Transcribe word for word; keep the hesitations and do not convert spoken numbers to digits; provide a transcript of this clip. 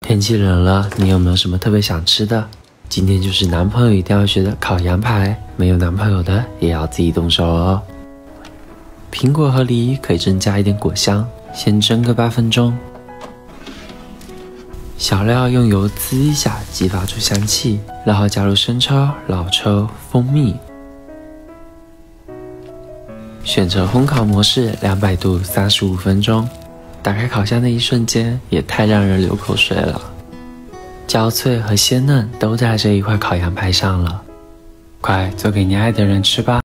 天气冷了，你有没有什么特别想吃的？今天就是男朋友一定要学的烤羊排，没有男朋友的也要自己动手哦。苹果和梨可以增加一点果香，先蒸个八分钟。小料用油滋一下，激发出香气，然后加入生抽、老抽、蜂蜜。选择烘烤模式，两百度三十五分钟。打开烤箱的一瞬间，也太让人流口水了。焦脆和鲜嫩都在这一块烤羊排上了，快做给你爱的人吃吧。